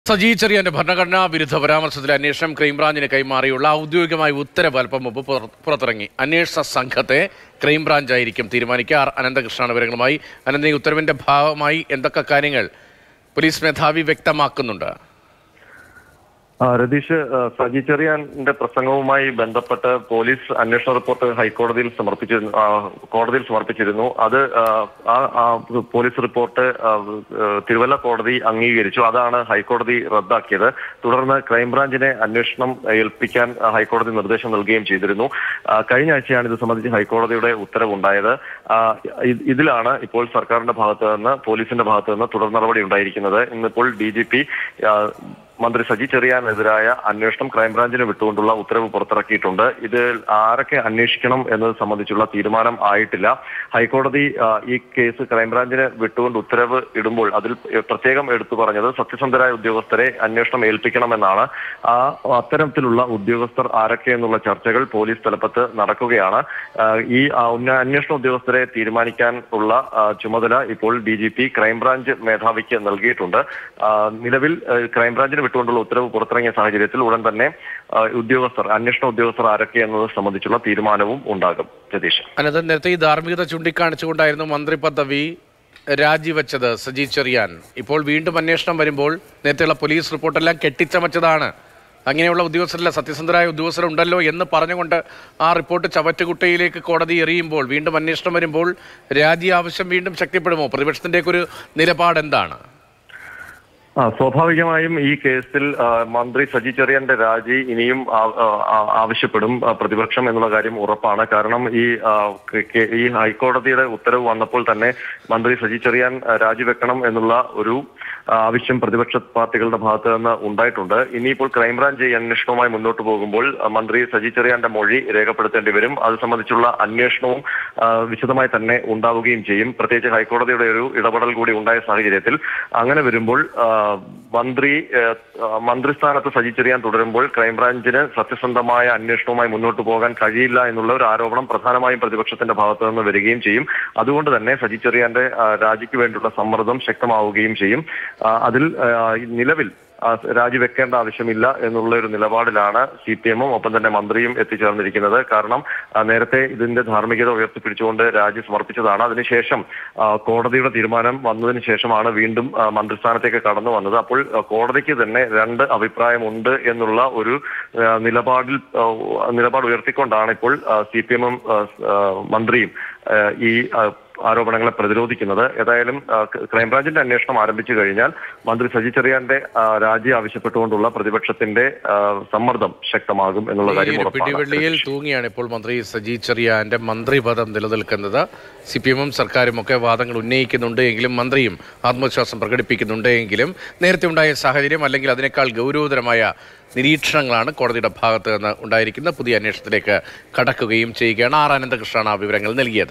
സജി ചെറിയാന്റെ ഭരണഘടനാ വിരുദ്ധ പരാമർശത്തിലെ അന്വേഷണം ക്രൈംബ്രാഞ്ചിന് കൈമാറിയുള്ള ഔദ്യോഗികമായ ഉത്തരവ് അല്പം മുമ്പ് പുറത്തിറങ്ങി. അന്വേഷണ സംഘത്തെ ക്രൈംബ്രാഞ്ചായിരിക്കും തീരുമാനിക്കുക. അനന്തകൃഷ്ണനാണ് വിവരങ്ങളുമായി. അനന്ത, ഈ ഉത്തരവിന്റെ ഭാഗമായി എന്തൊക്കെ കാര്യങ്ങൾ പോലീസ് മേധാവി വ്യക്തമാക്കുന്നുണ്ട്? രതീഷ്, സജി ചെറിയാന്റെ പ്രസംഗവുമായി ബന്ധപ്പെട്ട് പോലീസ് അന്വേഷണ റിപ്പോർട്ട് കോടതിയിൽ സമർപ്പിച്ചിരുന്നു. അത് പോലീസ് റിപ്പോർട്ട് തിരുവല്ല കോടതി അംഗീകരിച്ചു. അതാണ് ഹൈക്കോടതി റദ്ദാക്കിയത്. തുടർന്ന് ക്രൈംബ്രാഞ്ചിനെ അന്വേഷണം ഏൽപ്പിക്കാൻ ഹൈക്കോടതി നിർദ്ദേശം നൽകുകയും ചെയ്തിരുന്നു. കഴിഞ്ഞ ആഴ്ചയാണ് ഇത് സംബന്ധിച്ച് ഹൈക്കോടതിയുടെ ഉത്തരവുണ്ടായത്. ഇതിലാണ് ഇപ്പോൾ സർക്കാരിന്റെ ഭാഗത്ത് നിന്ന്, പോലീസിന്റെ ഭാഗത്ത് നിന്ന് തുടർ നടപടി ഉണ്ടായിരിക്കുന്നത്. ഇന്നിപ്പോൾ DGP മന്ത്രി സജി ചെറിയാനെതിരായ അന്വേഷണം ക്രൈംബ്രാഞ്ചിന് വിട്ടുകൊണ്ടുള്ള ഉത്തരവ് പുറത്തിറക്കിയിട്ടുണ്ട്. ഇത് ആരൊക്കെ അന്വേഷിക്കണം എന്നത് സംബന്ധിച്ചുള്ള തീരുമാനം ആയിട്ടില്ല. ഹൈക്കോടതി ഈ കേസ് ക്രൈംബ്രാഞ്ചിന് വിട്ടുകൊണ്ട് ഉത്തരവ് ഇടുമ്പോൾ അതിൽ പ്രത്യേകം എടുത്തു പറഞ്ഞത് സത്യസന്ധരായ ഉദ്യോഗസ്ഥരെ അന്വേഷണം ഏൽപ്പിക്കണമെന്നാണ്. അത്തരത്തിലുള്ള ഉദ്യോഗസ്ഥർ ആരൊക്കെ എന്നുള്ള ചർച്ചകൾ പോലീസ് തലപ്പത്ത് നടക്കുകയാണ്. ഈ അന്വേഷണ ഉദ്യോഗസ്ഥരെ തീരുമാനിക്കാൻ ഉള്ള ചുമതല ഇപ്പോൾ DGP ക്രൈംബ്രാഞ്ച് മേധാവിക്ക് നൽകിയിട്ടുണ്ട്. നിലവിൽ ക്രൈംബ്രാഞ്ചിന് വിട്ടുകൊണ്ടുള്ള ഉത്തരവ് പുറത്തിറങ്ങിയ സാഹചര്യത്തിൽ ഉടൻ തന്നെ അന്വേഷണ ഉദ്യോഗസ്ഥർ ആരൊക്കെ എന്നത് സംബന്ധിച്ചുള്ള തീരുമാനവും ഉണ്ടാകും. രതീഷ്, നേരത്തെ ഈ ധാർമ്മികത ചൂണ്ടിക്കാണിച്ചുകൊണ്ടായിരുന്നു മന്ത്രി പദവി രാജിവെച്ചത് സജി ചെറിയാൻ. ഇപ്പോൾ വീണ്ടും അന്വേഷണം വരുമ്പോൾ നേരത്തെയുള്ള പോലീസ് റിപ്പോർട്ടെല്ലാം കെട്ടിച്ചമച്ചതാണ്, അങ്ങനെയുള്ള ഉദ്യോഗസ്ഥരല്ല, സത്യസന്ധരായ ഉദ്യോഗസ്ഥരുണ്ടല്ലോ എന്ന് പറഞ്ഞുകൊണ്ട് ആ റിപ്പോർട്ട് ചവറ്റുകുട്ടയിലേക്ക് കോടതി എറിയുമ്പോൾ വീണ്ടും അന്വേഷണം വരുമ്പോൾ രാജി ആവശ്യം വീണ്ടും ശക്തിപ്പെടുമോ? പ്രതിപക്ഷത്തിൻ്റെയൊക്കെ ഒരു നിലപാട് എന്താണ്? സ്വാഭാവികമായും ഈ കേസിൽ മന്ത്രി സജി ചെറിയാന്റെ രാജി ഇനിയും ആവശ്യപ്പെടും പ്രതിപക്ഷം എന്നുള്ള കാര്യം ഉറപ്പാണ്. കാരണം ഈ ഹൈക്കോടതിയുടെ ഉത്തരവ് വന്നപ്പോൾ തന്നെ മന്ത്രി സജി ചെറിയാൻ രാജിവെക്കണം എന്നുള്ള ഒരു ആവശ്യം പ്രതിപക്ഷ പാർട്ടികളുടെ ഭാഗത്ത് നിന്ന് ഉണ്ടായിട്ടുണ്ട്. ഇനിയിപ്പോൾ ക്രൈംബ്രാഞ്ച് ഈ അന്വേഷണവുമായി മുന്നോട്ട് പോകുമ്പോൾ മന്ത്രി സജി ചെറിയാന്റെ മൊഴി രേഖപ്പെടുത്തേണ്ടി വരും. അത് സംബന്ധിച്ചുള്ള അന്വേഷണവും വിശദമായി തന്നെ ഉണ്ടാവുകയും ചെയ്യും. പ്രത്യേകിച്ച് ഹൈക്കോടതിയുടെ ഒരു ഇടപെടൽ കൂടി ഉണ്ടായ സാഹചര്യത്തിൽ അങ്ങനെ വരുമ്പോൾ മന്ത്രിസ്ഥാനത്ത് സജി ചെറിയാൻ തുടരുമ്പോൾ ക്രൈംബ്രാഞ്ചിന് സത്യസന്ധമായ അന്വേഷണവുമായി മുന്നോട്ട് പോകാൻ കഴിയില്ല എന്നുള്ള ഒരു ആരോപണം പ്രധാനമായും പ്രതിപക്ഷത്തിന്റെ ഭാഗത്തു നിന്ന് വരികയും ചെയ്യും. അതുകൊണ്ട് തന്നെ സജി ചെറിയാന്റെ രാജിക്ക് വേണ്ടിയുള്ള സമ്മർദ്ദം ശക്തമാവുകയും ചെയ്യും. അതിൽ നിലവിൽ രാജിവെക്കേണ്ട ആവശ്യമില്ല എന്നുള്ള ഒരു നിലപാടിലാണ് CPM ഒപ്പം തന്നെ മന്ത്രിയും എത്തിച്ചേർന്നിരിക്കുന്നത്. കാരണം നേരത്തെ ഇതിന്റെ ധാർമ്മികത ഉയർത്തിപ്പിടിച്ചുകൊണ്ട് രാജി സമർപ്പിച്ചതാണ്. അതിനുശേഷം കോടതിയുടെ തീരുമാനം വന്നതിന് ശേഷമാണ് വീണ്ടും മന്ത്രിസ്ഥാനത്തേക്ക് കടന്നു വന്നത്. അപ്പോൾ കോടതിക്ക് തന്നെ രണ്ട് അഭിപ്രായമുണ്ട് എന്നുള്ള ഒരു നിലപാട് ഉയർത്തിക്കൊണ്ടാണ് ഇപ്പോൾ CPM മന്ത്രിയും ഈ ആരോപണങ്ങളെ പ്രതിരോധിക്കുന്നത്. ഏതായാലും ക്രൈംബ്രാഞ്ചിന്റെ അന്വേഷണം ആരംഭിച്ചു കഴിഞ്ഞാൽ മന്ത്രി സജി ചെറിയാന്റെ രാജി ആവശ്യപ്പെട്ടുകൊണ്ടുള്ള പ്രതിപക്ഷത്തിന്റെ സമ്മർദ്ദം ശക്തമാകും എന്നുള്ള കാര്യം പിടിവള്ളിയിൽ തൂങ്ങിയാണ് ഇപ്പോൾ മന്ത്രി സജി ചെറിയാന്റെ മന്ത്രിപദം നിലനിൽക്കുന്നത്. CPM സർക്കാരും ഒക്കെ വാദങ്ങൾ ഉന്നയിക്കുന്നുണ്ട് എങ്കിലും മന്ത്രിയും ആത്മവിശ്വാസം പ്രകടിപ്പിക്കുന്നുണ്ട് എങ്കിലും നേരത്തെ ഉണ്ടായ സാഹചര്യം അല്ലെങ്കിൽ അതിനേക്കാൾ ഗൗരവതരമായ നിരീക്ഷണങ്ങളാണ് കോടതിയുടെ ഭാഗത്ത് നിന്ന് ഉണ്ടായിരിക്കുന്ന പുതിയ അന്വേഷണത്തിലേക്ക് കടക്കുകയും ചെയ്യുകയാണ്. അനന്തകൃഷ്ണനാണ് വിവരങ്ങൾ നൽകിയത്.